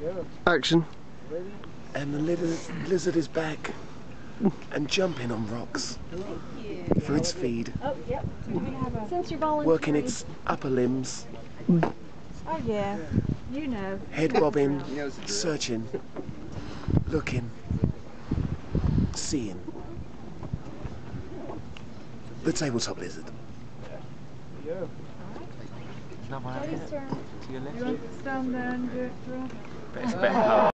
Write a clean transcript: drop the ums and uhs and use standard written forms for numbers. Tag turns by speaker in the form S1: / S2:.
S1: Action.
S2: And the lizard is back and jumping on rocks for its feed,
S3: Since you're volunteering.
S2: working its upper limbs,
S3: Oh yeah, you know.
S2: head bobbing, searching, looking, seeing. The tabletop lizard.
S3: Daddy's turn.
S4: To your left.
S3: Stand there and do it for us.
S4: Best bet.